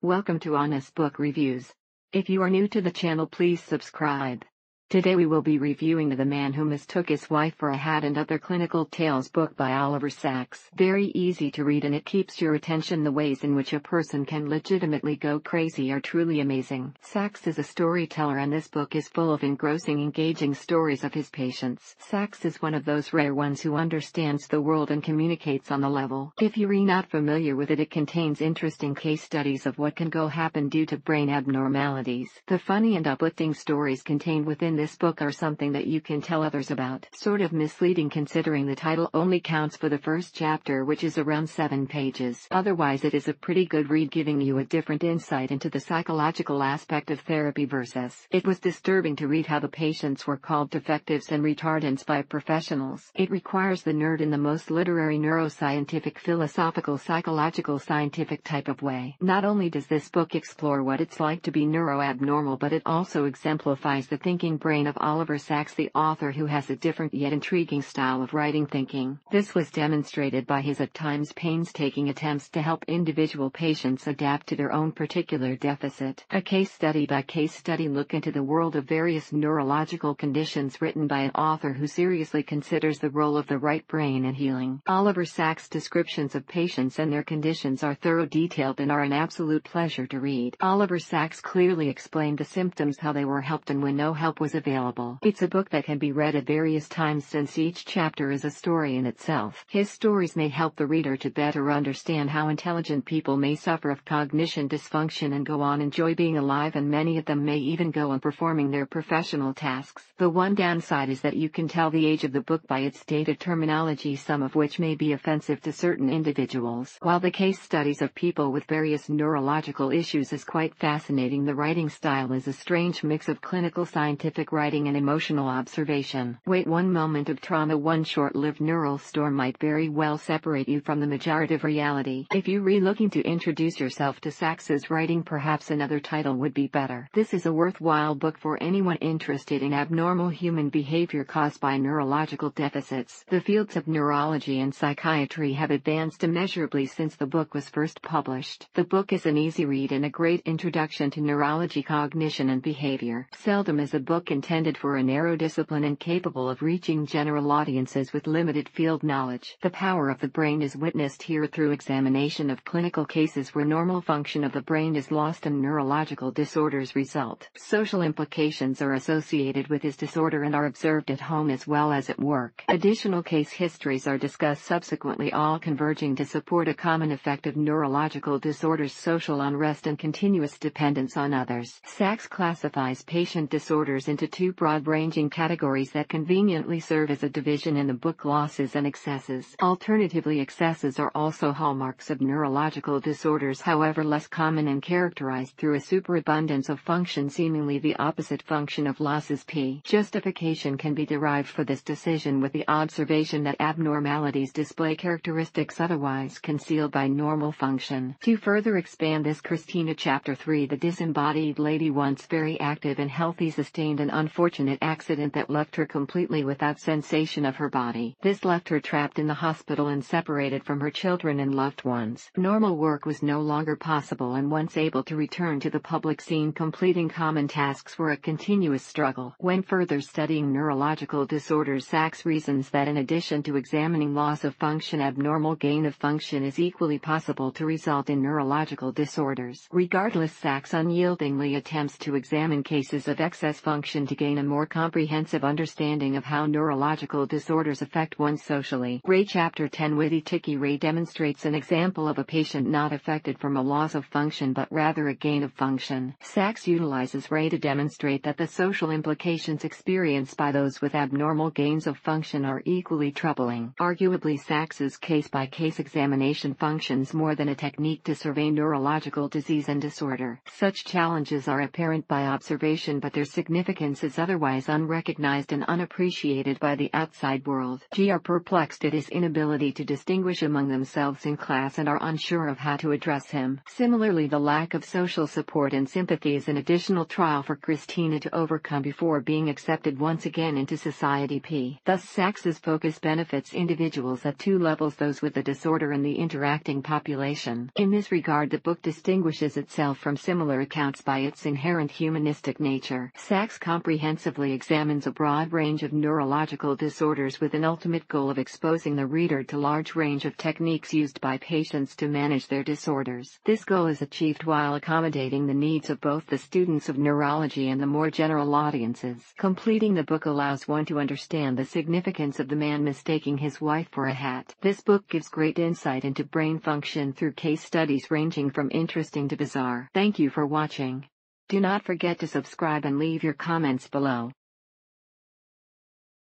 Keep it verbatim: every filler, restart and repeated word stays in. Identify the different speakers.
Speaker 1: Welcome to Honest Book Reviews. If you are new to the channel, please subscribe. Today we will be reviewing The Man Who Mistook His Wife for a Hat and Other Clinical Tales book by Oliver Sacks. Very easy to read and it keeps your attention. The ways in which a person can legitimately go crazy are truly amazing. Sacks is a storyteller and this book is full of engrossing, engaging stories of his patients. Sacks is one of those rare ones who understands the world and communicates on the level. If you're not familiar with it, it contains interesting case studies of what can go happen due to brain abnormalities. The funny and uplifting stories contained within this book are something that you can tell others about. Sort of misleading considering the title only counts for the first chapter, which is around seven pages. Otherwise it is a pretty good read, giving you a different insight into the psychological aspect of therapy versus. It was disturbing to read how the patients were called defectives and retardants by professionals. It requires the nerd in the most literary, neuroscientific, philosophical, psychological, scientific type of way. Not only does this book explore what it's like to be neuroabnormal, but it also exemplifies the thinking brain of Oliver Sacks, the author, who has a different yet intriguing style of writing thinking. This was demonstrated by his at times painstaking attempts to help individual patients adapt to their own particular deficit. A case study by case study look into the world of various neurological conditions, written by an author who seriously considers the role of the right brain in healing. Oliver Sacks' descriptions of patients and their conditions are thorough, detailed, and are an absolute pleasure to read. Oliver Sacks clearly explained the symptoms, how they were helped, and when no help was available. It's a book that can be read at various times since each chapter is a story in itself. His stories may help the reader to better understand how intelligent people may suffer of cognition dysfunction and go on enjoy being alive, and many of them may even go on performing their professional tasks. The one downside is that you can tell the age of the book by its dated terminology, some of which may be offensive to certain individuals. While the case studies of people with various neurological issues is quite fascinating, the writing style is a strange mix of clinical scientific writing and emotional observation. Wait, one moment of trauma, one short-lived neural storm might very well separate you from the majority of reality. If you're really looking to introduce yourself to Sacks's writing, perhaps another title would be better. This is a worthwhile book for anyone interested in abnormal human behavior caused by neurological deficits. The fields of neurology and psychiatry have advanced immeasurably since the book was first published. The book is an easy read and a great introduction to neurology, cognition, and behavior. Seldom is a book intended for a narrow discipline and capable of reaching general audiences with limited field knowledge. The power of the brain is witnessed here through examination of clinical cases where normal function of the brain is lost and neurological disorders result. Social implications are associated with his disorder and are observed at home as well as at work. Additional case histories are discussed subsequently, all converging to support a common effect of neurological disorders: social unrest and continuous dependence on others. Sacks classifies patient disorders into two broad-ranging categories that conveniently serve as a division in the book: losses and excesses. Alternatively, excesses are also hallmarks of neurological disorders, however less common, and characterized through a superabundance of function, seemingly the opposite function of losses. P. Justification can be derived for this decision with the observation that abnormalities display characteristics otherwise concealed by normal function. To further expand this, Christina, Chapter three. The disembodied lady, once very active and healthy, sustained an unfortunate accident that left her completely without sensation of her body. This left her trapped in the hospital and separated from her children and loved ones. Normal work was no longer possible, and once able to return to the public scene, completing common tasks were a continuous struggle. When further studying neurological disorders, Sacks reasons that in addition to examining loss of function, abnormal gain of function is equally possible to result in neurological disorders. Regardless, Sacks unyieldingly attempts to examine cases of excess function to gain a more comprehensive understanding of how neurological disorders affect one socially. Ray, Chapter ten. Witty Ticky Ray demonstrates an example of a patient not affected from a loss of function but rather a gain of function. Sacks utilizes Ray to demonstrate that the social implications experienced by those with abnormal gains of function are equally troubling. Arguably, Sacks's case-by-case examination functions more than a technique to survey neurological disease and disorder. Such challenges are apparent by observation, but their significance significance is otherwise unrecognized and unappreciated by the outside world. G are perplexed at his inability to distinguish among themselves in class and are unsure of how to address him. Similarly, the lack of social support and sympathy is an additional trial for Christina to overcome before being accepted once again into society. P. Thus, Sacks's focus benefits individuals at two levels: those with the disorder and the interacting population. In this regard, the book distinguishes itself from similar accounts by its inherent humanistic nature. Sacks comprehensively examines a broad range of neurological disorders with an ultimate goal of exposing the reader to a large range of techniques used by patients to manage their disorders. This goal is achieved while accommodating the needs of both the students of neurology and the more general audiences. Completing the book allows one to understand the significance of the man mistaking his wife for a hat. This book gives great insight into brain function through case studies ranging from interesting to bizarre. Thank you for watching. Do not forget to subscribe and leave your comments below.